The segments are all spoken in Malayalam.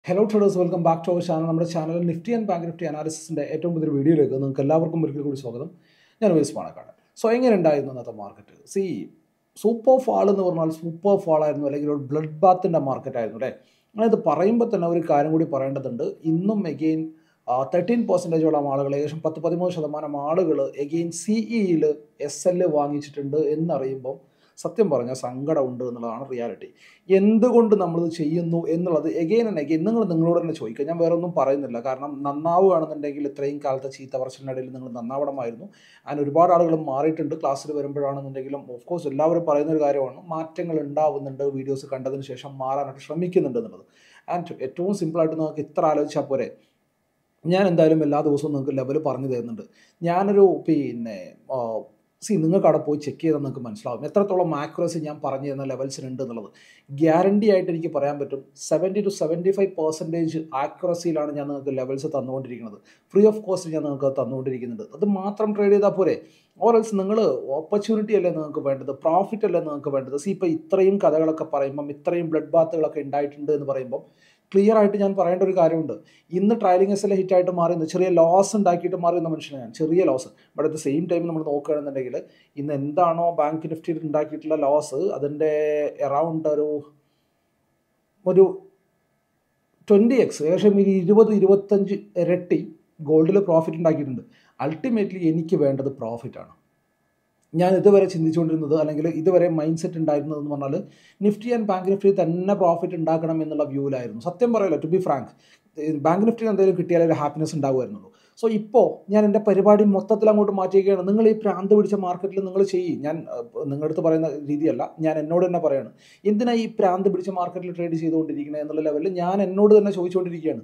Hello traders, welcome back to our channel. നമ്മുടെ ചാനലിൽ നിഫ്റ്റി ആൻഡ് ബാങ്ക് നിഫ്റ്റി അനാലിസിൻ്റെ ഏറ്റവും പുതിയ വീഡിയോയിലേക്ക് നിങ്ങൾക്ക് എല്ലാവർക്കും ഒരിക്കൽ കൂടി സ്വാഗതം. ഞാൻ വൈസ് പാണക്കാട്. സോ എങ്ങനെ ഉണ്ടായിരുന്നു ഇന്നത്തെ മാർക്കറ്റ്? സൂപ്പർ ഫാൾ എന്ന് പറഞ്ഞാൽ സൂപ്പർ ഫാൾ ആയിരുന്നു, അല്ലെങ്കിൽ ഒരു ബ്ലഡ് ബാത്തിൻ്റെ മാർക്കറ്റ് ആയിരുന്നു അല്ലേ. ഞാനിത് പറയുമ്പോൾ തന്നെ ഒരു കാര്യം കൂടി പറയേണ്ടതുണ്ട്. ഇന്നും എഗെയിൻ 13% ആളുകൾ, ഏകദേശം 10-13% ആളുകൾ എഗെയിൻ സിഇയിൽ SL വാങ്ങിച്ചിട്ടുണ്ട് എന്നറിയുമ്പം സത്യം പറഞ്ഞാൽ സങ്കടമുണ്ട് എന്നുള്ളതാണ് റിയാലിറ്റി. എന്തുകൊണ്ട് നമ്മളിത് ചെയ്യുന്നു എന്നുള്ളത് എഗെയിൻ ആൻഡ് എഗെയിൻ നിങ്ങളോട് തന്നെ ചോദിക്കുക. ഞാൻ വേറെ ഒന്നും പറയുന്നില്ല. കാരണം നന്നാവുകയാണെന്നുണ്ടെങ്കിൽ ഇത്രയും കാലത്തെ ചീത്ത പറച്ചിലിനിടയിൽ നിങ്ങൾ നന്നാവണമായിരുന്നു. ആൻഡ് ഒരുപാട് ആളുകൾ മാറിയിട്ടുണ്ട്. ക്ലാസ്സിൽ വരുമ്പോഴാണെന്നുണ്ടെങ്കിലും ഓഫ് കോഴ്സ് എല്ലാവരും പറയുന്ന ഒരു കാര്യമാണ്, മാറ്റങ്ങൾ ഉണ്ടാവുന്നുണ്ട്, വീഡിയോസ് കണ്ടതിന് ശേഷം മാറാനായിട്ട് ശ്രമിക്കുന്നുണ്ട് എന്നുള്ളത്. ആൻഡ് ഏറ്റവും സിമ്പിളായിട്ട് നിങ്ങൾക്ക് ഇത്ര ആലോചിച്ചാൽ പോരെ. ഞാൻ എന്തായാലും എല്ലാ ദിവസവും നിങ്ങൾക്ക് ലെവൽ പറഞ്ഞു തരുന്നുണ്ട്. ഞാനൊരു നിങ്ങൾക്ക് അവിടെ പോയി ചെക്ക് ചെയ്താൽ നിങ്ങൾക്ക് മനസ്സിലാവും എത്രത്തോളം ആക്യുറസി ഞാൻ പറഞ്ഞു തരുന്ന ലെവൽസിനുണ്ട് എന്നുള്ളത്. ഗ്യാരണ്ടി ആയിട്ട് എനിക്ക് പറയാൻ പറ്റും 70-75% ആക്യുറസിയിലാണ് ഞാൻ നിങ്ങൾക്ക് ലെവൽസ് തന്നുകൊണ്ടിരിക്കുന്നത്. ഫ്രീ ഓഫ് കോസ്റ്റ് ഞാൻ നിങ്ങൾക്ക് തന്നുകൊണ്ടിരിക്കുന്നുണ്ട്. അത് മാത്രം ട്രേഡ് ചെയ്താൽ പോരെ. ഓറൽസ് നിങ്ങൾ ഓപ്പർച്യൂണിറ്റി അല്ലേ നിങ്ങൾക്ക് വേണ്ടത്, പ്രോഫിറ്റ് അല്ലേ നിങ്ങൾക്ക് വേണ്ടത്. ഇപ്പോൾ ഇത്രയും കഥകളൊക്കെ പറയുമ്പം, ഇത്രയും ബ്ലഡ് ബാത്തുകളൊക്കെ ഉണ്ടായിട്ടുണ്ട് എന്ന് പറയുമ്പം ക്ലിയർ ആയിട്ട് ഞാൻ പറയേണ്ട ഒരു കാര്യമുണ്ട്. ഇന്ന് ട്രയലിംഗ് SL ഹിറ്റായിട്ട് മാറുന്നത് ചെറിയ ലോസ് ഉണ്ടാക്കിയിട്ട് മാറുന്ന മനുഷ്യനാണ് ഞാൻ, ചെറിയ loss. But at the same time നമ്മൾ നോക്കുകയാണെന്നുണ്ടെങ്കിൽ ഇന്ന് എന്താണോ ബാങ്ക് നിഫ്റ്റിയിൽ ഉണ്ടാക്കിയിട്ടുള്ള ലോസ്, അതിൻ്റെ അറൗണ്ട് ഒരു 20x, ഏകദേശം 20-25 ഇരട്ടി ഗോൾഡിൽ പ്രോഫിറ്റ് ഉണ്ടാക്കിയിട്ടുണ്ട്. അൾട്ടിമേറ്റ്ലി എനിക്ക് വേണ്ടത് പ്രോഫിറ്റാണ്. ഞാൻ ഇതുവരെ ചിന്തിച്ചുകൊണ്ടിരുന്നത്, അല്ലെങ്കിൽ ഇതുവരെ മൈൻഡ് സെറ്റ് ഉണ്ടായിരുന്നതെന്ന് പറഞ്ഞാൽ നിഫ്റ്റി ആൻഡ് ബാങ്ക് നിഫ്റ്റി തന്നെ പ്രോഫിറ്റ് ഉണ്ടാക്കണം എന്നുള്ള വ്യൂവിലായിരുന്നു. സത്യം പറയല്ലോ, ടു ബി ഫ്രാങ്ക്, ബാങ്ക് നിഫ്റ്റിയിൽ എന്തെങ്കിലും കിട്ടിയാലേ ഒരു ഹാപ്പിനെസ് ഉണ്ടാകുമായിരുന്നുള്ളൂ. സോ ഇപ്പോൾ ഞാൻ എൻ്റെ പരിപാടി മൊത്തത്തിൽ അങ്ങോട്ട് മാറ്റിയിരിക്കുകയാണ്. നിങ്ങൾ ഈ പ്രാന്ത് പിടിച്ച മാർക്കറ്റിൽ നിങ്ങൾ ചെയ്യും. ഞാൻ നിങ്ങളുടെ അടുത്ത് പറയുന്ന രീതിയല്ല, ഞാൻ എന്നോട് തന്നെ പറയാണ്, എന്തിനാ ഈ പ്രാന്ത് പിടിച്ച മാർക്കറ്റിൽ ട്രേഡ് ചെയ്തുകൊണ്ടിരിക്കുന്നത് എന്നുള്ള ലെവലിൽ ഞാൻ എന്നോട് തന്നെ ചോദിച്ചുകൊണ്ടിരിക്കുകയാണ്.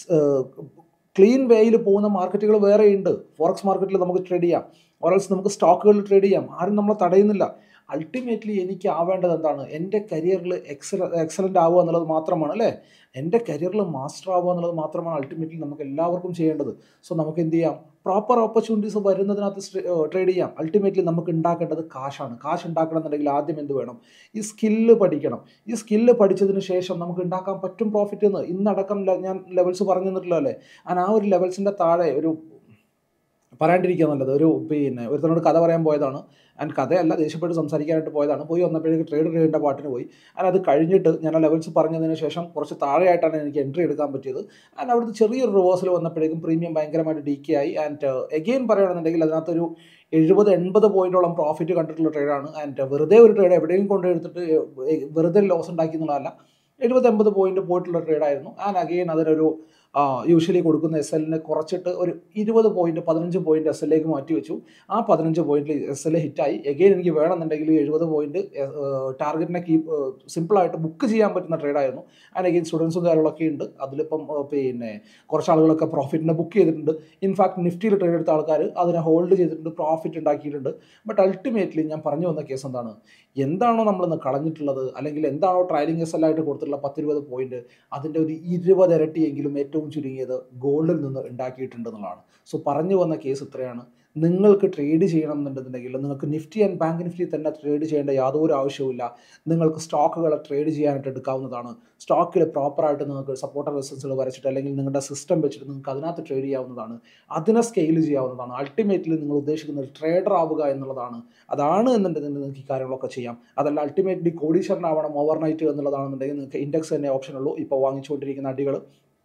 ക്ലീൻ വേയിൽ പോകുന്ന മാർക്കറ്റുകൾ വേറെയുണ്ട്. ഫോറക്സ് മാർക്കറ്റിൽ നമുക്ക് ട്രേഡ് ചെയ്യാം, ഓറൽസ് നമുക്ക് സ്റ്റോക്കുകളിൽ ട്രേഡ് ചെയ്യാം. ആരും നമ്മളെ തടയുന്നില്ല. അൾട്ടിമേറ്റ്ലി എനിക്ക് ആവേണ്ടത് എന്താണ്? എൻ്റെ കരിയറിൽ എക്സലൻ്റ് ആവുക എന്നുള്ളത് മാത്രമാണ് അല്ലേ. എൻ്റെ കരിയറിൽ മാസ്റ്റർ ആവുക എന്നുള്ളത് മാത്രമാണ് അൾട്ടിമേറ്റ്ലി നമുക്ക് എല്ലാവർക്കും ചെയ്യേണ്ടത്. സോ നമുക്ക് എന്ത് ചെയ്യാം? പ്രോപ്പർ ഓപ്പർച്യൂണിറ്റീസ് വരുന്നതിനകത്ത് ട്രേഡ് ചെയ്യാം. അൾട്ടിമേറ്റ്ലി നമുക്ക് ഉണ്ടാക്കേണ്ടത് കാശാണ്. കാശ് ഉണ്ടാക്കണം എന്നുണ്ടെങ്കിൽ ആദ്യം എന്ത് വേണം? ഈ സ്കില്ല് പഠിക്കണം. ഈ സ്കില്ല് പഠിച്ചതിന് ശേഷം നമുക്ക് ഉണ്ടാക്കാൻ പറ്റും പ്രോഫിറ്റ് എന്ന്. ഇന്നടക്കം ഞാൻ ലെവൽസ് പറഞ്ഞു തന്നിട്ടുള്ള അല്ലേ. ആ ഒരു ലെവൽസിൻ്റെ താഴെ ഒരു പറയാണ്ടിരിക്കുക നല്ലത്. ഒരുത്തനോട് കഥ പറയാൻ പോയതാണ്. ആൻഡ് കഥയല്ല, ദേഷ്യപ്പെട്ട് സംസാരിക്കാനായിട്ട് പോയതാണ്. പോയി വന്നപ്പോഴേക്ക് ട്രേഡ് ചെയ്യേണ്ട പാട്ടിന് പോയി. ആൻഡ് അത് കഴിഞ്ഞിട്ട് ഞാൻ ആ ലെവൽസ് പറഞ്ഞതിന് ശേഷം കുറച്ച് താഴെയായിട്ടാണ് എനിക്ക് എൻട്രി എടുക്കാൻ പറ്റിയത്. ആൻഡ് അവിടുത്തെ ചെറിയൊരു റിവേഴ്സൽ വന്നപ്പോഴേക്കും പ്രീമിയം ഭയങ്കരമായിട്ട് ഡീക്കേ ആയി. ആൻഡ് എഗെയിൻ പറയുകയാണെന്നുണ്ടെങ്കിൽ അതിനകത്തൊരു 70-80 പോയിന്റോളം പ്രോഫിറ്റ് കണ്ടിട്ടുള്ള ട്രേഡാണ്. ആൻഡ് വെറുതെ ഒരു ട്രേഡ് എവിടെയും കൊണ്ടെടുത്തിട്ട് വെറുതെ ലോസ് ഉണ്ടാക്കി എന്നുള്ളതല്ല, 70-80 പോയിന്റ് പോയിട്ടുള്ള ട്രേഡായിരുന്നു. ആൻഡ് അഗെയിൻ അതിനൊരു യൂഷ്വലി കൊടുക്കുന്ന SL കുറച്ചിട്ട് ഒരു 20-15 പോയിന്റ് SL മാറ്റി വെച്ചു. ആ 15 പോയിന്റിൽ SL ഹിറ്റായി. എഗെയിൻ എനിക്ക് വേണമെന്നുണ്ടെങ്കിൽ 70 പോയിന്റ് ടാർഗറ്റിനെ സിമ്പിളായിട്ട് ബുക്ക് ചെയ്യാൻ പറ്റുന്ന ട്രേഡായിരുന്നു. ആൻഡ് എഗെയിൻ സ്റ്റുഡൻസും കാര്യങ്ങളൊക്കെ ഉണ്ട്. അതിലിപ്പം കുറച്ച് ആളുകളൊക്കെ പ്രോഫിറ്റിനെ ബുക്ക് ചെയ്തിട്ടുണ്ട്. ഇൻഫാക്ട് നിഫ്റ്റിയിൽ ട്രേഡ് എടുത്ത ആൾക്കാർ അതിനെ ഹോൾഡ് ചെയ്തിട്ടുണ്ട്, പ്രോഫിറ്റ് ഉണ്ടാക്കിയിട്ടുണ്ട്. ബട്ട് അൾട്ടിമേറ്റ്ലി ഞാൻ പറഞ്ഞു വന്ന കേസ് എന്താണ്? എന്താണോ നമ്മളിന്ന് കളഞ്ഞിട്ടുള്ളത്, അല്ലെങ്കിൽ എന്താണോ ട്രയലിംഗ് SL ആയിട്ട് കൊടുത്തിട്ടുള്ള 10-20 പോയിന്റ്, അതിൻ്റെ ഒരു 20 ഇരട്ടിയെങ്കിലും ഏറ്റവും ചുരുങ്ങിയത് ഗോൾഡിൽ നിന്ന് ഉണ്ടാക്കിയിട്ടുണ്ട് എന്നുള്ളതാണ്. സോ പറഞ്ഞു വന്ന കേസ് ഇത്രയാണ്. നിങ്ങൾക്ക് ട്രേഡ് ചെയ്യണം എന്നുണ്ടെന്നുണ്ടെങ്കിൽ നിങ്ങൾക്ക് നിഫ്റ്റി ആൻഡ് ബാങ്ക് നിഫ്റ്റി തന്നെ ട്രേഡ് ചെയ്യേണ്ട യാതൊരു ആവശ്യവുമില്ല. നിങ്ങൾക്ക് സ്റ്റോക്കുകളെ ട്രേഡ് ചെയ്യാനായിട്ട് എടുക്കാവുന്നതാണ്. സ്റ്റോക്കിൽ പ്രോപ്പറായിട്ട് നിങ്ങൾക്ക് സപ്പോർട്ടർ റെസിസ്റ്റൻസുകൾ വരച്ചിട്ട്, അല്ലെങ്കിൽ നിങ്ങളുടെ സിസ്റ്റം വെച്ചിട്ട് നിങ്ങൾക്ക് അതിനകത്ത് ട്രേഡ് ചെയ്യാവുന്നതാണ്. അതിനെ സ്കെയിൽ ചെയ്യാവുന്നതാണ്. അൾട്ടിമേറ്റ്ലി നിങ്ങൾ ഉദ്ദേശിക്കുന്നത് ട്രേഡർ ആവുക എന്നുള്ളതാണ്. അതാണ് എന്നുണ്ടെങ്കിൽ നിങ്ങൾക്ക് ഈ കാര്യങ്ങളൊക്കെ ചെയ്യാം. അതല്ല അൾട്ടിമേറ്റ്ലി കോടീശ്വരനാവണം ഓവർനൈറ്റ് എന്നുള്ളതാണെന്നുണ്ടെങ്കിൽ നിങ്ങൾക്ക് ഇൻഡെക്സ് തന്നെ ഓപ്ഷൻ ഉള്ളൂ. ഇപ്പോൾ വാങ്ങിച്ചുകൊണ്ടിരിക്കുന്ന അടികൾ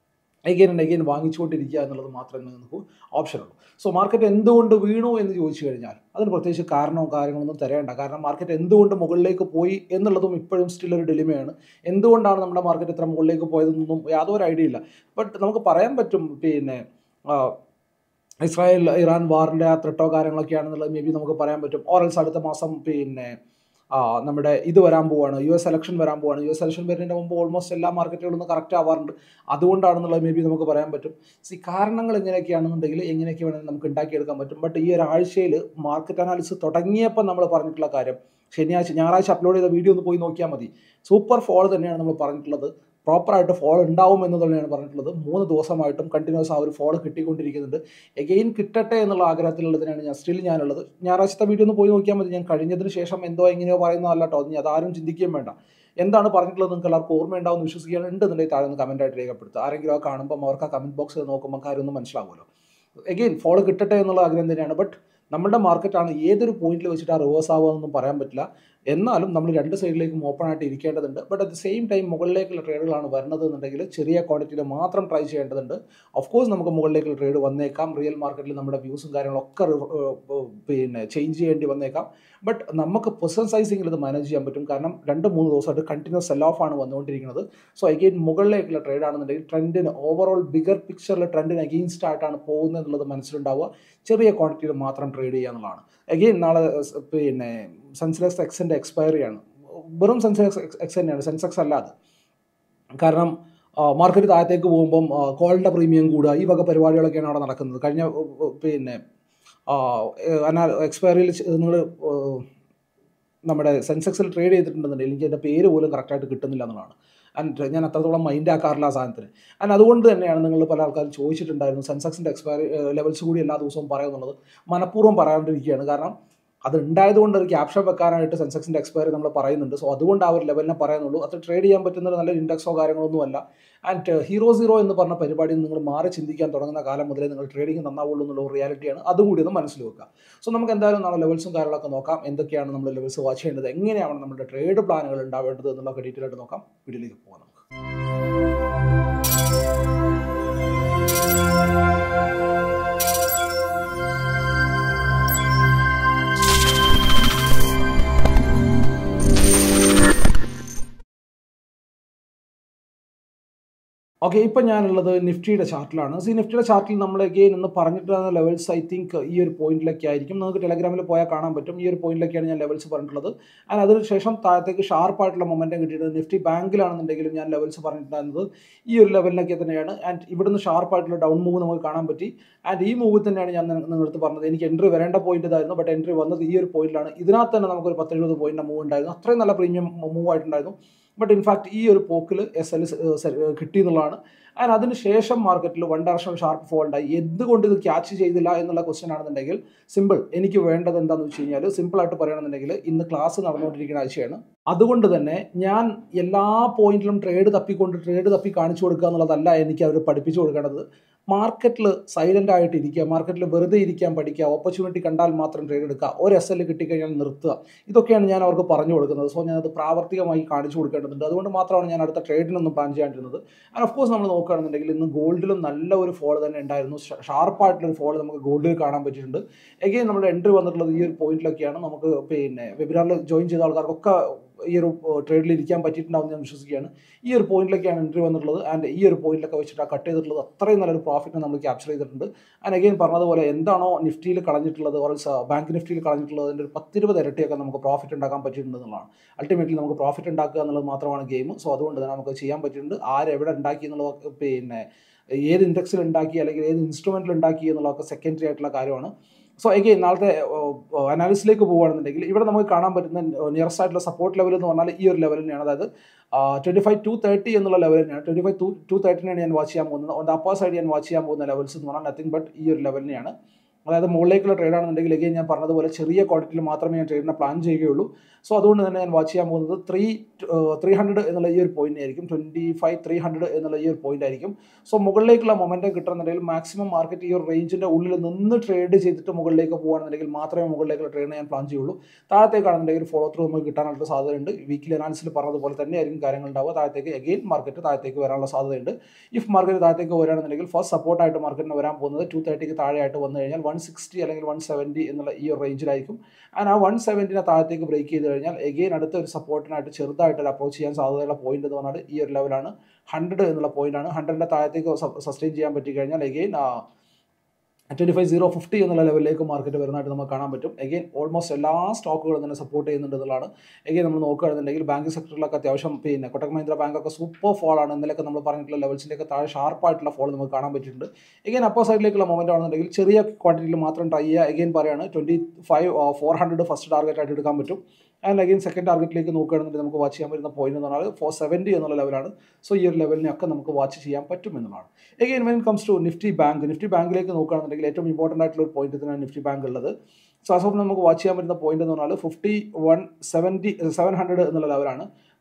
എഗെയിൻ വാങ്ങിച്ചുകൊണ്ടിരിക്കുക എന്നുള്ളത് മാത്രമേ നിങ്ങൾക്ക് ഓപ്ഷനുള്ളൂ. സോ മാർക്കറ്റ് എന്തുകൊണ്ട് വീണു എന്ന് ചോദിച്ചു കഴിഞ്ഞാൽ അതിന് പ്രത്യേകിച്ച് കാരണവും കാര്യങ്ങളൊന്നും തരേണ്ട. കാരണം മാർക്കറ്റ് എന്തുകൊണ്ട് മുകളിലേക്ക് പോയി എന്നുള്ളതും ഇപ്പോഴും സ്റ്റിൽ ഒരു ഡിലിമയാണ്. എന്തുകൊണ്ടാണ് നമ്മുടെ മാർക്കറ്റ് ഇത്ര മുകളിലേക്ക് പോയതെന്നൊന്നും യാതൊരു ഐഡിയ ഇല്ല. ബട്ട് നമുക്ക് പറയാൻ പറ്റും, ഇസ്രായേൽ ഇറാൻ വാറിൻ്റെ ആ ത്രെട്ടോ കാര്യങ്ങളൊക്കെയാണെന്നുള്ളത് മേ ബി നമുക്ക് പറയാൻ പറ്റും. ഓറൽസ് അടുത്ത മാസം നമ്മുടെ ഇത് വരാൻ പോവാണ്, US ഇലക്ഷൻ വരാൻ പോവാണ്. US ഇലക്ഷൻ വരുന്നതിന് മുമ്പ് ഓൾമോസ്റ്റ് എല്ലാ മാർക്കറ്റുകളും ഒന്ന് കറക്റ്റ് ആവാറുണ്ട്. അതുകൊണ്ടാണെന്നുള്ളത് മേ ബി നമുക്ക് പറയാൻ പറ്റും. കാരണങ്ങൾ എങ്ങനെയൊക്കെയാണെന്നുണ്ടെങ്കിൽ എങ്ങനെയൊക്കെ വേണമെങ്കിൽ നമുക്ക് ഉണ്ടാക്കിയെടുക്കാൻ പറ്റും. ബട്ട് ഈ ഒരാഴ്ചയിൽ മാർക്കറ്റ് അനാലിസിസ് തുടങ്ങിയപ്പോൾ നമ്മൾ പറഞ്ഞിട്ടുള്ള കാര്യം, ഞായറാഴ്ച അപ്ലോഡ് ചെയ്ത വീഡിയോ ഒന്ന് പോയി നോക്കിയാൽ മതി. സൂപ്പർ ഫോൾ തന്നെയാണ് നമ്മൾ പറഞ്ഞിട്ടുള്ളത്. പ്രോപ്പറായിട്ട് ഫോൾ ഉണ്ടാവും എന്ന് തന്നെയാണ് പറഞ്ഞിട്ടുള്ളത്. 3 ദിവസമായിട്ടും കണ്ടിന്യൂസ് ആ ഒരു ഫോൾ കിട്ടിക്കൊണ്ടിരിക്കുന്നുണ്ട്. എഗെയിൻ കിട്ടട്ടെ എന്നുള്ള ആഗ്രഹത്തിലുള്ളതിനാണ് ഞാനുള്ളത്. ഞായറാഴ്ചത്തെ വീഡിയോ ഒന്ന് പോയി നോക്കിയാൽ മതി. ഞാൻ കഴിഞ്ഞതിന് ശേഷം എന്തോ എങ്ങനെയോ പറയുന്നതല്ല കേട്ടോ. അതാരും ചിന്തിക്കുകയും വേണ്ട. എന്താണ് പറഞ്ഞിട്ടുള്ളത് നിങ്ങൾക്ക് എല്ലാവർക്കും ഓർമ്മയുണ്ടാവുമെന്ന് വിശ്വസിക്കുകയാണ്. ഉണ്ടെന്നുണ്ടെങ്കിൽ താഴെ ഒന്ന് കമൻറ്റായിട്ട് രേഖപ്പെടുത്തുക. ആരെങ്കിലും ആ കാണുമ്പോൾ അവർക്ക് ആ കമൻറ്റ് ബോക്സിൽ നോക്കുമ്പോൾ കാര്യമൊന്നും മനസ്സിലാവുമല്ലോ. എഗെയിൻ ഫോളോ കിട്ടട്ടെ എന്നുള്ള ആഗ്രഹം തന്നെയാണ്. ബട്ട് നമ്മുടെ മാർക്കറ്റാണ്, ഏതൊരു പോയിന്റിൽ വെച്ചിട്ട് ആ റിവേഴ്സ് ആവുകയെന്നൊന്നും പറയാൻ പറ്റില്ല. എന്നാലും നമ്മൾ രണ്ട് സൈഡിലേക്കും ഓപ്പൺ ആയിട്ട് ഇരിക്കേണ്ടതുണ്ട്. But at the same time മുകളിലേക്കുള്ള ട്രേഡുകളാണ് വരുന്നത് എന്നുണ്ടെങ്കിൽ ചെറിയ ക്വാണ്ടിറ്റിയിൽ മാത്രം ട്രൈ ചെയ്യേണ്ടതുണ്ട്. ഓഫ് കോഴ്സ് നമുക്ക് മുകളിലേക്കുള്ള ട്രേഡ് വന്നേക്കാം, റിയൽ മാർക്കറ്റിൽ നമ്മുടെ വ്യൂസും കാര്യങ്ങളൊക്കെ ചേഞ്ച് ചെയ്യേണ്ടി വന്നേക്കാം. ബട്ട് നമുക്ക് പൊസിഷൻ സൈസിങ്ങിൽ ഇത് മാനേജ് ചെയ്യാൻ പറ്റും. കാരണം 2-3 ദിവസമായിട്ട് കണ്ടിന്യൂസ് സെൽ ഓഫ് ആണ് വന്നുകൊണ്ടിരിക്കുന്നത്. സോ അഗെയിൻ മുകളിലേക്കുള്ള ട്രേഡ് ആണെന്നുണ്ടെങ്കിൽ ട്രെൻഡിന് ഓവറോൾ ബിഗർ പിക്ചറിൽ ട്രെൻഡിന് അഗെയിൻസ്റ്റ് ആയിട്ടാണ് പോകുന്നത് എന്നുള്ളത് മനസ്സിലുണ്ടാവുക. ചെറിയ ക്വാണ്ടിറ്റിയിൽ മാത്രം ട്രേഡ് ചെയ്യുക എന്നുള്ളതാണ്. അഗെയിൻ നാളെ സെൻസെക്സ് എക്സിൻ്റെ എക്സ്പയറിയാണ്. വെറും സെൻസെക്സ് എക്സ് തന്നെയാണ്, സെൻസെക്സ് അല്ലാതെ. കാരണം മാർക്കറ്റ് താഴത്തേക്ക് പോകുമ്പം കോളിൻ്റെ പ്രീമിയം കൂടുക, ഈ വക പരിപാടികളൊക്കെയാണ് അവിടെ നടക്കുന്നത്. കഴിഞ്ഞ എക്സ്പയറിയിൽ നിങ്ങൾ നമ്മുടെ സെൻസെക്സിൽ ട്രേഡ് ചെയ്തിട്ടുണ്ടെന്നുണ്ടെങ്കിൽ എനിക്ക് എൻ്റെ പേര് പോലും കറക്റ്റായിട്ട് കിട്ടുന്നില്ല എന്നുള്ളതാണ്. ആൻഡ് ഞാൻ അത്രത്തോളം മൈൻഡ് ആക്കാറില്ല ആ സാധനത്തിന്. ആൻഡ് അതുകൊണ്ട് തന്നെയാണ് നിങ്ങൾ പല ആൾക്കാരും ചോദിച്ചിട്ടുണ്ടായിരുന്നു സെൻസെക്സിൻ്റെ എക്സ്പയറി ലെവൽസ് കൂടി എല്ലാ ദിവസവും പറയുന്നുള്ളത്. മനഃപൂർവ്വം പറയാണ്ടിരിക്കുകയാണ്. കാരണം അത് ഉണ്ടായതുകൊണ്ട് ഒരു ക്യാപ്ഷൻ വെക്കാനായിട്ട് സെൻസെക്സിൻ്റെ എക്സ്പയറി നമ്മൾ പറയുന്നുണ്ട്. സോ അതുകൊണ്ട് ആ ഒരു ലെവലിനെ പറയുന്നുള്ളൂ. അത്ര ട്രേഡ് ചെയ്യാൻ പറ്റുന്ന നല്ല ഇൻഡെക്സോ കാര്യങ്ങളൊന്നുമല്ല. ആൻഡ് ഹീറോ എന്ന് പറഞ്ഞ പരിപാടിയിൽ നിങ്ങൾ മാറി ചിന്തിക്കാൻ തുടങ്ങുന്ന കാലം മുതലേ നിങ്ങൾ ട്രേഡിംഗ് നന്നാവുള്ളൂ എന്നുള്ള ഒരു റിയാലിറ്റിയാണ്. അതും കൂടി ഒന്ന് മനസ്സിൽ വെക്കുക. സോ നമുക്ക് എന്തായാലും നാളെ ലെവൽസും കാര്യങ്ങളൊക്കെ നോക്കാം. എന്തൊക്കെയാണ് നമ്മൾ ലെവൽസ് വാച്ച് ചെയ്യേണ്ടത്, എങ്ങനെയാണ് നമ്മുടെ ട്രേഡ് പ്ലാനുകൾ ഉണ്ടാവേണ്ടത് എന്നുള്ളതൊക്കെ ഡീറ്റെയിൽ ആയിട്ട് നോക്കാം. വീഡിയോയിലേക്ക് പോകാം നമുക്ക്. ഓക്കെ, ഇപ്പം ഞാനുള്ളത് നിഫ്റ്റിയുടെ ചാർട്ടിലാണ്. നിഫ്റ്റിയുടെ ചാർട്ടിൽ നമ്മൾ അഗെയിൻ ഇന്ന് പറഞ്ഞിട്ടുള്ള ലെവൽസ് ഐ തിങ്ക് ഈ ഒരു പോയിന്റിലൊക്കെ ആയിരിക്കും. നിങ്ങൾക്ക് ടെലഗ്രാമിൽ പോയാൽ കാണാൻ പറ്റും. ഈ ഒരു പോയിന്റിലൊക്കെയാണ് ഞാൻ ലെവൽസ് പറഞ്ഞിട്ടുള്ളത്. ആൻഡ് അതിനുശേഷം താഴത്തേക്ക് ഷാർപ്പായിട്ടുള്ള മൊമെൻറ്റം കിട്ടിയിട്ട് നിഫ്റ്റി ബാങ്കിലാണെന്നുണ്ടെങ്കിലും ഞാൻ ലെവൽസ് പറഞ്ഞിട്ടുണ്ടായിരുന്നത് ഈ ഒരു ലെവലിലൊക്കെ തന്നെയാണ്. ആൻഡ് ഇവിടുന്ന് ഷാർപ്പായിട്ടുള്ള ഡൗൺ മൂവ് നമുക്ക് കാണാൻ പറ്റി. ആൻഡ് ഈ മൂവ് തന്നെയാണ് ഞാൻ നിങ്ങളടുത്ത് പറഞ്ഞത്. എനിക്ക് എൻട്രി വരേണ്ട പോയിന്റ് ഇതായിരുന്നു, ബട്ട് എൻട്രി വന്നത് ഈ ഒരു പോയിന്റിലാണ്. ഇതിനകത്ത് തന്നെ നമുക്കൊരു 10-70 പോയിന്റ് മൂവ് ഉണ്ടായിരുന്നു. അത്രയും നല്ല പ്രീമിയം മൂവ് ആയിട്ടുണ്ടായിരുന്നു. ബട്ട് ഇൻഫാക്ട് ഈ ഒരു പോക്കിൽ SL കിട്ടി എന്നുള്ളതാണ്. ആൻഡ് അതിനുശേഷം മാർക്കറ്റിൽ 1 ഡയറക്ഷണൽ ഷാർപ്പ് ഫോൾ ഉണ്ടായി. എന്തുകൊണ്ട് ഇത് ക്യാച്ച് ചെയ്തില്ല എന്നുള്ള ക്വസ്റ്റ്യൻ ആണെന്നുണ്ടെങ്കിൽ സിമ്പിൾ, എനിക്ക് വേണ്ടത് എന്താണെന്ന് വെച്ച് കഴിഞ്ഞാൽ സിമ്പിളായിട്ട് പറയുകയാണെന്നുണ്ടെങ്കിൽ ഇന്ന് ക്ലാസ് നടന്നുകൊണ്ടിരിക്കുന്ന ആഴ്ചയാണ്. അതുകൊണ്ട് തന്നെ ഞാൻ എല്ലാ പോയിന്റിലും ട്രേഡ് തപ്പി കാണിച്ചു കൊടുക്കുക എന്നുള്ളതല്ല എനിക്ക് അവർ പഠിപ്പിച്ചു കൊടുക്കേണ്ടത്. മാർക്കറ്റിൽ സൈലൻ്റ് ആയിട്ട് ഇരിക്കുക, മാർക്കറ്റിൽ വെറുതെ ഇരിക്കാൻ പഠിക്കുക, ഓപ്പർച്യൂണിറ്റി കണ്ടാൽ മാത്രം ട്രേഡ് എടുക്കുക, ഒരു SL കിട്ടിക്കഴിഞ്ഞാൽ നിർത്തുക. ഇതൊക്കെയാണ് ഞാൻ അവർക്ക് പറഞ്ഞു കൊടുക്കുന്നത്. സോ ഞാനത് പ്രാവർത്തികമായി കാണിച്ചു കൊടുക്കേണ്ടതുണ്ട്. അതുകൊണ്ട് മാത്രമാണ് ഞാൻ അടുത്ത ട്രേഡിനൊന്നും പ്ലാൻ ചെയ്യാണ്ടിരുന്നത്. ആൻഡ് ഓഫ് കോഴ്സ് നമ്മൾ നോക്കുകയാണെന്നുണ്ടെങ്കിൽ ഇന്ന് ഗോൾഡിലും നല്ല ഒരു ഫോൾ തന്നെ ഉണ്ടായിരുന്നു. ഷാർപ്പായിട്ടുള്ളൊരു ഫോൾ നമുക്ക് ഗോൾഡിൽ കാണാൻ പറ്റിയിട്ടുണ്ട്. എഗെയിൻ നമ്മുടെ എൻട്രി വന്നിട്ടുള്ളത് ഈ ഒരു പോയിന്റിലൊക്കെയാണ്. നമുക്ക് വെബിനാറിൽ ജോയിൻ ചെയ്ത ആൾക്കാർക്കൊക്കെ ഈ ഒരു ട്രേഡിൽ ഇരിക്കാൻ പറ്റിയിട്ടുണ്ടാവും ഞാൻ വിശ്വസിക്കുകയാണ്. ഈ ഒരു പോയിന്റിലേക്കാണ് എൻട്രി വന്നിട്ടുള്ളത്. ആൻഡ് ഈ ഒരു പോയിന്റിലൊക്കെ വെച്ചിട്ട് കട്ട് ചെയ്തിട്ടുള്ളത് അത്രയും നല്ലൊരു പ്രോഫിറ്റ് നമ്മൾ ക്യാപ്ചർ ചെയ്തിട്ടുണ്ട്. ആൻഡ് അഗെയിൻ പറഞ്ഞതുപോലെ എന്താണോ നിഫ്റ്റിയിൽ കളഞ്ഞിട്ടുള്ളത്, ബാങ്ക് നിഫ്റ്റിയിൽ കളഞ്ഞിട്ടുള്ളത് അതിൻ്റെ ഒരു 10-20 ഇരട്ടിയൊക്കെ നമുക്ക് പ്രോഫിറ്റ് ഉണ്ടാക്കാൻ പറ്റിയിട്ടുണ്ട് എന്നുള്ളതാണ്. അൾട്ടിമേറ്റ്ലി നമുക്ക് പ്രോഫിറ്റ് ഉണ്ടാക്കുക എന്നുള്ളത് മാത്രമാണ് ഗെയിം. സോ അതുകൊണ്ട് തന്നെ നമുക്ക് ചെയ്യാൻ പറ്റിയിട്ടുണ്ട്. ആരെവിടെ ഉണ്ടാക്കി എന്നുള്ളത്, ഏത് ഇൻഡെക്സിൽ ഉണ്ടാക്കി അല്ലെങ്കിൽ ഏത് ഇൻസ്ട്രുമെൻറ്റിൽ ഉണ്ടാക്കി എന്നുള്ളതൊക്കെ സെക്കൻഡറി ആയിട്ടുള്ള കാര്യമാണ്. സോ എഗെയിൻ നാളത്തെ അനാലിസിലേക്ക് പോകുകയാണെന്നുണ്ടെങ്കിൽ ഇവിടെ നമുക്ക് കാണാൻ പറ്റുന്ന നിയറസ്റ്റ് ആയിട്ടുള്ള സപ്പോർട്ട് ലെവൽ എന്ന് പറഞ്ഞാൽ ഈ ഒരു ലെവൽ തന്നെയാണ്. അതായത് 25,230 എന്നുള്ള ലെവൽ തന്നെയാണ്. 25,230 ഞാൻ വാച്ച് ചെയ്യാൻ പോകുന്നത്. ഓൺ ദ അപ്പർ സൈഡ് ഞാൻ വാച്ച് ചെയ്യാൻ പോകുന്ന ലെവൽസ് എന്ന് പറഞ്ഞാൽ നത്തിങ് ബട്ട് ഈ ഒരു ലെവൽ തന്നെയാണ്. അതായത് മുകളിലേക്കുള്ള ട്രേഡ് ആണെന്നുണ്ടെങ്കിൽ എഗെയിൻ ഞാൻ പറഞ്ഞതുപോലെ ചെറിയ ക്വാണ്ടിറ്റിയിൽ മാത്രമേ ഞാൻ ട്രേഡിനെ പ്ലാൻ ചെയ്യുകയുള്ളൂ. സോ അതുകൊണ്ട് തന്നെ ഞാൻ വാച്ച് ചെയ്യാൻ പോകുന്നത് 300 എന്നുള്ള ഈ ഒരു പോയിന്റ് ആയിരിക്കും. 25,300 എന്നുള്ള ഈ ഒരു പോയിന്റ് ആയിരിക്കും. സോ മുകളിലേക്കുള്ള മൊമെൻറ്റം കിട്ടുന്നുണ്ടെങ്കിൽ മാക്സിമം മാർക്കറ്റ് ഈ ഒരു റേഞ്ചിൻ്റെ ഉള്ളിൽ നിന്ന് ട്രേഡ് ചെയ്തിട്ട് മുകളിലേക്ക് പോകുകയാണെന്നുണ്ടെങ്കിൽ മാത്രമേ മുകളിലേക്കുള്ള ട്രേഡിനെ ഞാൻ പ്ലാൻ ചെയ്യുള്ളൂ. താഴത്തേക്കാണെന്നുണ്ടെങ്കിൽ ഫോളോ ത്രൂ നമുക്ക് കിട്ടാനുള്ള സാധ്യതയുണ്ട്. വീക്കിലി അനാലിസിൽ പറഞ്ഞതുപോലെ തന്നെ ആയിരിക്കും കാര്യങ്ങൾ ഉണ്ടാവുക. താഴത്തേക്ക് എഗെയിൻ മാർക്കറ്റ് താഴത്തേക്ക് വരാനുള്ള സാധ്യതയുണ്ട്. ഇഫ് മാർക്കറ്റ് താഴത്തേക്ക് വരികയാണെന്നുണ്ടെങ്കിൽ ഫസ്റ്റ് സപ്പോർട്ടായിട്ട് മാർക്കറ്റിന് വരാൻ പോകുന്നത് 230 താഴെയായിട്ട് വന്നു കഴിഞ്ഞാൽ 160 അല്ലെങ്കിൽ 170 എന്നുള്ള ഈ ഒരു റേഞ്ചിലായിരിക്കും. ആൻഡ് ആ 170 താഴത്തേക്ക് ബ്രേക്ക് ചെയ്ത് കഴിഞ്ഞാൽ എഗെയിൻ അടുത്ത ഒരു സപ്പോർട്ടിനായിട്ട് ചെറുതായിട്ട് അപ്രോച്ച് ചെയ്യാൻ സാധ്യതയുള്ള പോയിന്റ് എന്ന് പറഞ്ഞാൽ ഈ ഒരു ലെവലാണ്. 100 എന്നുള്ള പോയിന്റാണ്. 100ന്റെ താഴത്തേക്ക് സസ്റ്റെയിൻ ചെയ്യാൻ പറ്റി കഴിഞ്ഞാൽ എഗെയിൻ 25,050 എന്നുള്ള ലെവലിലേക്ക് മാർക്കറ്റ് വരുന്നതായിട്ട് നമുക്ക് കാണാൻ പറ്റും. എഗെയിൻ ഓൾമോസ്റ്റ് എല്ലാ സ്റ്റോക്കുകളും തന്നെ സപ്പോർട്ട് ചെയ്യുന്നുണ്ട് എന്നുള്ളതാണ്. എഗെയിൻ നമ്മൾ നോക്കുകയാണെന്നുണ്ടെങ്കിൽ ബാങ്കിങ് സെക്ടറിലൊക്കെ അത്യാവശ്യം കൊട്ടക് മഹീന്ദ്ര ബാങ്കൊക്കെ സൂപ്പർ ഫോൾ ആണ്. ഇന്നലെയൊക്കെ നമ്മൾ പറഞ്ഞിട്ടുള്ള ലെവൽസിൻ്റെയൊക്കെ താഴെ ഷാർപ്പായിട്ടുള്ള ഫോൾ നമുക്ക് കാണാൻ പറ്റിയിട്ടുണ്ട്. എഗെയിൻ അപ്പർ സൈഡിലേക്കുള്ള മൊമെൻ്റ് ആണെന്നുണ്ടെങ്കിൽ ചെറിയ ക്വാണ്ടിറ്റിയിൽ മാത്രം ട്രൈ ചെയ്യുക. എഗെയിൻ പറയുകയാണ് 25,400 ഫസ്റ്റ് ടാർഗറ്റ് ആയിട്ട് എടുക്കാൻ പറ്റും. ആൻഡ് അഗെയിൻ സെക്കൻഡ് ടാർഗറ്റിലേക്ക് നോക്കുകയാണെന്നുണ്ടെങ്കിൽ നമുക്ക് വാച്ച് ചെയ്യാൻ പറ്റുന്ന പോയിന്റ് എന്ന് പറഞ്ഞാൽ 470 എന്നുള്ള ലെവലാണ്. സോ ഈ ഒരു ലെവലിനെയൊക്കെ നമുക്ക് വാച്ച് ചെയ്യാൻ പറ്റും എന്നുള്ളതാണ്. Again when comes to Nifty ബാങ്കിലേക്ക് നോക്കുകയാണെന്നുണ്ടെങ്കിൽ ഏറ്റവും ഇമ്പോർട്ടൻ്റ് ആയിട്ടുള്ള ഒരു പോയിന്റ് തന്നെയാണ് നിഫ്റ്റി ബാങ്ക് ഉള്ളത്. സോ ആസ് ഓഫ് നമുക്ക് വാച്ച് ചെയ്യാൻ പറ്റുന്ന പോയിന്റ് എന്ന് പറഞ്ഞാൽ 51,700 എന്നുള്ള ലെവലാണ്.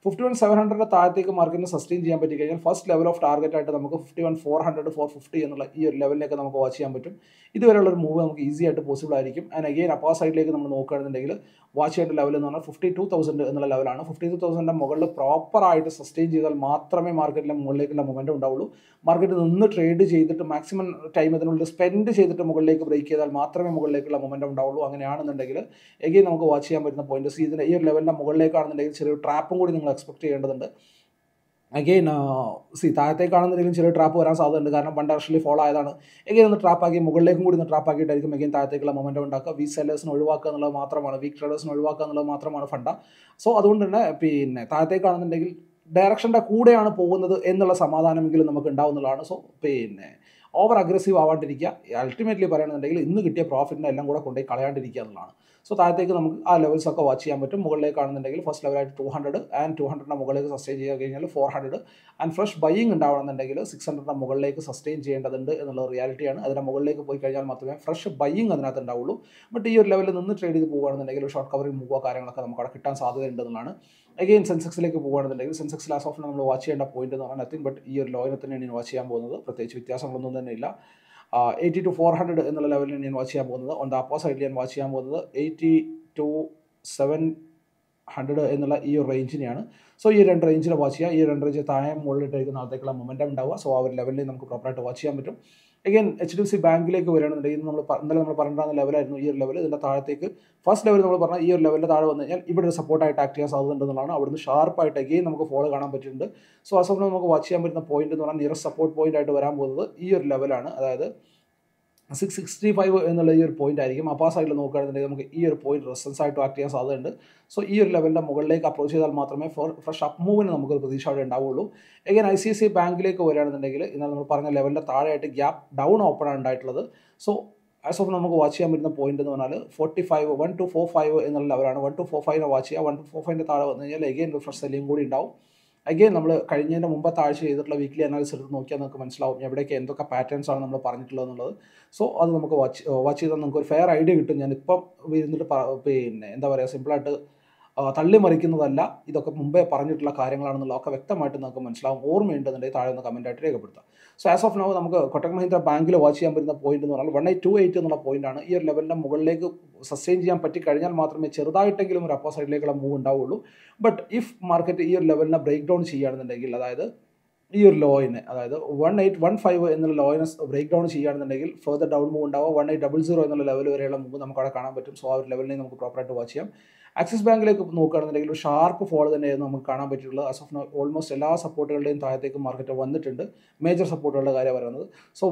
51,700 താഴത്തേക്ക് മാർക്കറ്റിന് സസ്റ്റെയിൻ ചെയ്യാൻ പറ്റി കഴിഞ്ഞാൽ ഫസ്റ്റ് ലെവൽ ഓഫ് ടാർഗറ്റ് ആയിട്ട് നമുക്ക് 51,400 450 എന്നുള്ള ഈ ഒരു ലെവലിലേക്ക് നമുക്ക് വാച്ച് ചെയ്യാൻ പറ്റും. ഇതുവരെയുള്ള ഒരു മൂവ് നമുക്ക് ഈസി ആയിട്ട് പോസിബിൾ ആയിരിക്കും. ആൻഡ് അഗെയിൻ അപ്പർ സൈഡിലേക്ക് നമ്മൾ നോക്കുകയാണെന്നുണ്ടെങ്കിൽ വാച്ച് ചെയ്യേണ്ട ലെവൽ എന്ന് പറഞ്ഞാൽ 52,000 എന്നുള്ള ലെവലാണ്. 52,000 മുകളിൽ പ്രോപ്പറായിട്ട് സസ്റ്റെയിൻ ചെയ്താൽ മാത്രമേ മാർക്കറ്റിലെ മുകളിലേക്കുള്ള മൊമെൻറ്റം ഉണ്ടാവുള്ളൂ. മാർക്കറ്റ് നിന്ന് ട്രേഡ് ചെയ്തിട്ട് മാക്സിമം ടൈം ഇതിനുള്ളിൽ സ്പെൻഡ് ചെയ്തിട്ട് മുകളിലേക്ക് ബ്രേക്ക് ചെയ്താൽ മാത്രമേ മുകളിലേക്കുള്ള മൊമെൻറ്റം ഉണ്ടാവുള്ളൂ. അങ്ങനെയാണെന്നുണ്ടെങ്കിൽ എഗെയിൻ നമുക്ക് വാച്ച് ചെയ്യാൻ പറ്റുന്ന പോയിന്റ് ഇതിൻ്റെ ഈ ഒരു ലെവലിൻ്റെ മുകളിലേക്കാണെന്നുണ്ടെങ്കിൽ ചെറിയൊരു ട്രാപ്പും കൂടി നിങ്ങൾ എക്സ്പെക്ട് ചെയ്യേണ്ടതുണ്ട്. അഗെയിൻ താഴത്തേക്കാണെന്നുണ്ടെങ്കിലും ചെറിയ ട്രാപ്പ് വരാൻ സാധ്യതയുണ്ട്. കാരണം വൺ ഡയറക്ഷനിൽ ഫോളോ ആയതാണ്. എഗെയിൻ ഒന്ന് ട്രാപ്പാക്കി മുകളിലേക്കും കൂടി ഒന്ന് ട്രാപ്പാക്കിയിട്ടായിരിക്കും എഗെയിൻ താഴത്തേക്കുള്ള മൊമെൻറ്റം ഉണ്ടാക്കുക. വീക്ക് സെല്ലേഴ്സിന് ഒഴിവാക്കുക എന്നുള്ളത് മാത്രമാണ്, വീക്ക് ട്രേഡേഴ്സിന് ഒഴിവാക്കുക എന്നുള്ളത് മാത്രമാണ് ഫണ്ട. സോ അതുകൊണ്ട് തന്നെ താഴത്തേക്കാണെന്നുണ്ടെങ്കിൽ ഡയറക്ഷൻ്റെ കൂടെയാണ് പോകുന്നത് എന്നുള്ള സമാധാനമെങ്കിലും നമുക്ക് ഉണ്ടാവുന്നതാണ്. സോ ഓവർ അഗ്രസീവ് ആവാണ്ടിരിക്കുക. അൾട്ടിമേറ്റ്ലി പറയുകയാണെന്നുണ്ടെങ്കിൽ ഇന്ന് കിട്ടിയ പ്രോഫിറ്റിനെ എല്ലാം കൂടെ കൊണ്ടുപോയി കളയാണ്ടിരിക്കുക എന്നുള്ളതാണ്. സോ താഴത്തേക്ക് നമുക്ക് ആ ലെവൽസൊക്കെ വാച്ച് ചെയ്യാൻ പറ്റും. മുകളിലേക്കാണെന്നുണ്ടെങ്കിൽ ഫസ്റ്റ് ലെവലായിട്ട് 200 ആൻഡ് 200 മുകളിലേക്ക് സസ്റ്റെയിൻ ചെയ്യാൻ കഴിഞ്ഞാൽ 400 ആൻഡ് ഫ്രഷ് ബൈയിങ് ഉണ്ടാവണമെന്നുണ്ടെങ്കിൽ 600 മുകളിലേക്ക് സസ്റ്റെയിൻ ചെയ്യേണ്ടതുണ്ട് എന്നുള്ള റിയാലിറ്റിയാണ്. അതിൻ്റെ മുകളിലേക്ക് പോയി കഴിഞ്ഞാൽ മാത്രമേ ഫ്രഷ് ബൈയിങ് അതിനകത്ത് ഉണ്ടാവുള്ളൂ. ബട്ട് ഈ ഒരു ലെവലിൽ നിന്ന് ട്രേഡ് ചെയ്ത് പോകുകയാണെന്നുണ്ടെങ്കിൽ ഷോർട്ട് കവറിംഗ് മൂവോ കാര്യങ്ങളൊക്കെ നമുക്ക് അവിടെ കിട്ടാൻ സാധ്യതയുണ്ടെന്നാണ്. അഗെയിൻ സെൻസെക്സിലേക്ക് പോകുകയാണെന്നുണ്ടെങ്കിൽ സെൻസെക്സ് ലാസ് ഓഫ് നമ്മൾ വാച്ച് ചെയ്യേണ്ട പോയിന്റ് എന്ന് പറഞ്ഞാൽ നത്തിങ് ബട്ട് ഈ ഒരു ലോയിനെ തന്നെയാണ് ഞാൻ വാച്ച് ചെയ്യാൻ പോകുന്നത്. പ്രത്യേകിച്ച് വ്യത്യാസങ്ങളൊന്നും തന്നെ ഇല്ല. 80 to 400 എന്നുള്ള ലെവലിൽ ഞാൻ വാച്ച് ചെയ്യാൻ പോകുന്നത്. ഓൺ ദ അപ്പർ സൈഡിൽ ഞാൻ വാച്ച് ചെയ്യാൻ പോകുന്നത് 80 to 700 എന്നുള്ള ഈ ഒരു റേഞ്ചിനെയാണ്. സോ ഈ രണ്ട് റേഞ്ചിൽ വാച്ച് ചെയ്യുക. ഈ രണ്ട് റേഞ്ച് താഴെ മുകളിലിട്ടായിരിക്കും നാളത്തേക്കുള്ള മൊമെൻറ്റം ഉണ്ടാവുക. സോ ആ ഒരു ലെവലിൽ നമുക്ക് പ്രോപ്പറായിട്ട് വാച്ച് ചെയ്യാൻ പറ്റും. അഗെയിൻ HDFC ബാങ്കിലേക്ക് വരികയാണെന്നുണ്ടെങ്കിൽ ഇന്നലെ നമ്മൾ പറഞ്ഞിട്ടുള്ള ലെവലായിരുന്നു ഈ ഒരു ലെവൽ. ഇതിൻ്റെ താഴത്തേക്ക് ഫസ്റ്റ് ലെവൽ നമ്മൾ പറഞ്ഞാൽ ഈ ഒരു ലെവലിൻ്റെ താഴെ വന്നു കഴിഞ്ഞാൽ ഇവിടെ ഒരു സപ്പോർട്ടായിട്ട് ആക്ട് ചെയ്യാൻ സാധ്യതയുണ്ടെന്നുള്ളതാണ്. അവിടുന്ന് ഷാർപ്പായിട്ട് അഗെയിൻ നമുക്ക് ഫോളോ കാണാൻ പറ്റിയിട്ടുണ്ട്. സോ ആ സമയം നമുക്ക് വാച്ച് ചെയ്യാൻ പറ്റുന്ന പോയിന്റ് എന്ന് പറഞ്ഞാൽ നിയറസ്റ്റ് സപ്പോർട്ട് പോയിന്റ് ആയിട്ട് വരാൻ പോകുന്നത് ഈ ഒരു ലെവലാണ്. അതായത് 665 എന്നുള്ള ഈ ഒരു പോയിന്റ് ആയിരിക്കും. അപ്പാ സൈഡിൽ നോക്കുകയാണെന്നുണ്ടെങ്കിൽ നമുക്ക് ഈ ഒരു പോയിന്റ് റെസിസ്റ്റൻസ് ആയിട്ട് ആക്ട് ചെയ്യാൻ സാധ്യതയുണ്ട്. സോ ഈ ഒരു ലെവലിൻ്റെ മുകളിലേക്ക് അപ്രോച്ച് ചെയ്താൽ മാത്രമേ ഫ്രഷ് അപ്പ് മൂവിന് നമുക്കൊരു പ്രതീക്ഷ അവിടെ ഉണ്ടാവുള്ളൂ. എഗെയിൻ ICICI ബാങ്കിലേക്ക് വരികയാണെന്നുണ്ടെങ്കിൽ ഇന്നലെ നമ്മൾ പറഞ്ഞ ലെവലിൻ്റെ താഴെയായിട്ട് ഗ്യാപ്പ് ഡൗൺ ഓപ്പൺ ആണ് ഉണ്ടായിട്ടുള്ളത്. സോ ആസ് ഓഫ് നമുക്ക് വാച്ച് ചെയ്യാൻ പറ്റുന്ന പോയിന്റ് എന്ന് പറഞ്ഞാൽ 1245 എന്നുള്ള ലെവലാണ്. 1245 വാച്ച് ചെയ്യുക. 1245 താഴെ വന്നു കഴിഞ്ഞാൽ എഗെയിൻ ഫ്രഷ് സെല്ലിംഗ് കൂടി ഉണ്ടാവും. അഗെയിൻ നമ്മൾ കഴിഞ്ഞതിൻ്റെ മുമ്പത്തെ ആഴ്ച ചെയ്തിട്ടുള്ള വീക്ക്ലി അനാലിസിസ് എടുത്ത് നോക്കിയാൽ നമുക്ക് മനസ്സിലാവും എവിടെയൊക്കെ എന്തൊക്കെ പാറ്റേൺസ് ആണ് നമ്മൾ പറഞ്ഞിട്ടുള്ളത് എന്നുള്ളത്. സോ അത് നമുക്ക് വാച്ച് ചെയ്താൽ നമുക്ക് ഒരു ഫെയർ ഐഡിയ കിട്ടും. ഞാനിപ്പം ഇരുന്നിട്ട് എന്താ പറയുക സിമ്പിളായിട്ട് തള്ളി മറിക്കുന്നതല്ല, ഇതൊക്കെ മുമ്പേ പറഞ്ഞിട്ടുള്ള കാര്യങ്ങളാണെന്നുള്ളതൊക്കെ വ്യക്തമായിട്ട് നമുക്ക് മനസ്സിലാവും. ഓർമ്മയുണ്ടെന്നുണ്ടെങ്കിൽ താഴെ ഒന്ന് കമൻറ്റായിട്ട് രേഖപ്പെടുത്താം. സോ ആസ് ഓഫ് നൗ നമുക്ക് കൊട്ടക് മഹീന്ദ്ര ബാങ്കിൽ വാച്ച് ചെയ്യാൻ പറ്റുന്ന പോയിന്റ് എന്ന് പറഞ്ഞാൽ 1828 എന്നുള്ള പോയിന്റാണ്. ഈ ഒരു ലെവലിൻ്റെ മുകളിലേക്ക് സസ്റ്റെയിൻ ചെയ്യാൻ പറ്റി കഴിഞ്ഞാൽ മാത്രമേ ചെറുതായിട്ടെങ്കിലും ഒരു അപ്പർ സൈഡിലേക്കുള്ള മൂവ് ഉണ്ടാവുള്ളൂ. ബട്ട് ഇഫ് മാർക്കറ്റ് ഈ ഒരു ലെവലിനെ ബ്രേക്ക് ഡൗൺ ചെയ്യുകയാണെന്നുണ്ടെങ്കിൽ, അതായത് ഈ ഒരു ലോയിനെ, അതായത് 1815 എന്നുള്ള ലോയിനെ ബ്രേക്ക് ഡൗൺ ചെയ്യുകയാണെന്നുണ്ടെങ്കിൽ ഫർദർ ഡൗൺ മൂവ് ഉണ്ടാവുക. 1800 എന്നുള്ള ലെവൽ വരെയുള്ള മൂവ് നമുക്ക് അവിടെ കാണാൻ പറ്റും. സോ ആ ഒരു ലെവലിനെ നമുക്ക് പ്രോപ്പറായിട്ട് വാച്ച് ചെയ്യാം. ആക്സിസ് ബാങ്കിലേക്ക് നോക്കുകയാണെന്നുണ്ടെങ്കിൽ ഒരു ഷാർപ്പ് ഫോൾ തന്നെയായിരുന്നു നമുക്ക് കാണാൻ പറ്റിയിട്ടുള്ളത്. ആസ് ഓഫ് നൗ ഓൾമോസ്റ്റ് എല്ലാ സപ്പോർട്ടുകളുടെയും താഴത്തേക്ക് മാർക്കറ്റ് വന്നിട്ടുണ്ട്. മേജർ സപ്പോർട്ടുകളുടെ കാര്യം പറയുന്നത്. സോ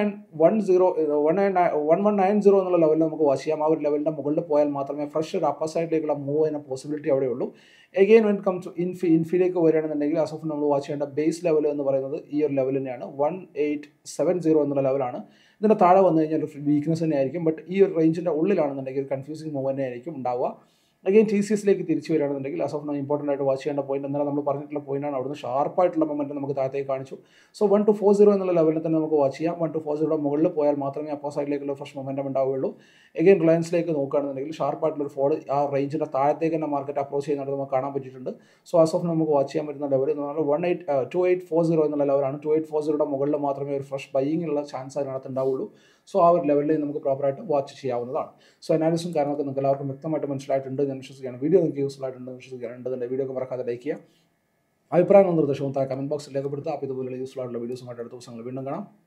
1190 എന്നുള്ള ലെവലിൽ നമുക്ക് വാച്ച് ചെയ്യാം. ആ ഒരു ലെവലിൻ്റെ മുകളിൽ പോയാൽ മാത്രമേ ഫ്രഷ് ഒരു അപ്പർ സൈഡിലേക്കുള്ള മൂവ് ചെയ്യുന്ന പോസിബിലിറ്റി അവിടെയുള്ളൂ. എഗെയിൻ വെൻ കം ടു ഇൻഫിലേക്ക് വരികയാണെന്നുണ്ടെങ്കിൽ ആസ് ഓഫ് നമ്മൾ വാച്ച് ചെയ്യേണ്ട ബേസ് ലെവൽ എന്ന് പറയുന്നത് ഈ ഒരു ലെവൽ തന്നെയാണ്. 1870 എന്നുള്ള ലെവലാണ്. ഇതിൻ്റെ താഴെ വന്നു കഴിഞ്ഞാൽ ഒരു വീക്ക്നെസ് തന്നെയായിരിക്കും. ബട്ട് ഈ ഒരു റേഞ്ചിൻ്റെ ഉള്ളിലാണെന്നുണ്ടെങ്കിൽ കൺഫ്യൂസിങ് മൂവ് തന്നെയായിരിക്കും ഉണ്ടാവുക. അഗെയിൻ TCSലേക്ക് തിരിച്ചു വരികയാണെന്നുണ്ടെങ്കിൽ ആസ് ഓഫ് നൗ ഇമ്പോർട്ടൻ്റ് ആയിട്ട് വാച്ച് ചെയ്യേണ്ട പോയിന്റ് എന്നാലും നമ്മൾ പറഞ്ഞിട്ടുള്ള പോയിന്റാണ്. അവിടുന്ന് ഷാർപ്പായിട്ടുള്ള മൊമെൻറ്റ് നമുക്ക് താഴത്തേക്ക് കാണിച്ചു. സോ 1240 എന്നുള്ള ലെവലിൽ തന്നെ നമുക്ക് വാച്ച് ചെയ്യാം. 1240 മുകളിൽ പോയാൽ മാത്രമേ അപ്പർ സൈഡിലേക്കുള്ള ഫ്രഷ് മൊമെൻറ്റം ഉണ്ടാവുകയുള്ളൂ. എഗെയിൻ റിലയൻസിലേക്ക് നോക്കുകയാണെന്നുണ്ടെങ്കിൽ ഷാർപ്പായിട്ടുള്ള ഒരു ഫോൾ ആ റേഞ്ചിൻ്റെ താഴത്തേക്ക് തന്നെ മാർക്കറ്റ് അപ്രോച്ച് ചെയ്യുന്നത് നമുക്ക് കാണാൻ പറ്റിയിട്ടുണ്ട്. സോ ആസ് ഓഫ് നമുക്ക് വാച്ച് ചെയ്യാൻ പറ്റുന്ന ലെവൽ എന്ന് പറഞ്ഞാൽ 2840 എന്നുള്ള ലെവലാണ്. 2840 മുകളിൽ മാത്രമേ ഒരു ഫ്രഷ് ബൈയിങ്ങിലുള്ള ചാൻസ് അതിനകത്ത് ഉണ്ടാവുള്ളൂ. സോ ആ ഒരു ലെവലിൽ നമുക്ക് പ്രോപ്പറായിട്ട് വാച്ച് ചെയ്യാവുന്നതാണ്. സോ അനാലിസും കാര്യങ്ങളൊക്കെ നിങ്ങൾക്ക് എല്ലാവർക്കും വ്യക്തമായിട്ട് മനസ്സിലായിട്ടുണ്ട് ഞാൻ വിശ്വസിക്കുകയാണ്. വീഡിയോ നിങ്ങൾക്ക് യൂസ്ഫുൾ ആയിട്ടുണ്ടെന്ന് വിശ്വസിക്കുകയാണ്. വീഡിയോ ഒക്കെ മറക്കാതെ ലൈക്ക് ചെയ്യുക. അഭിപ്രായങ്ങളും നിർദ്ദേശവും താഴെ കമൻറ്റ് ബോക്സിൽ രേഖപ്പെടുത്തുക. അപ്പോൾ ഇതുപോലുള്ള യൂസ്ഫുൾ ആയിട്ടുള്ള വീഡിയോസുമായിട്ട് അടുത്ത ദിവസങ്ങൾ വീണ്ടും കാണാം.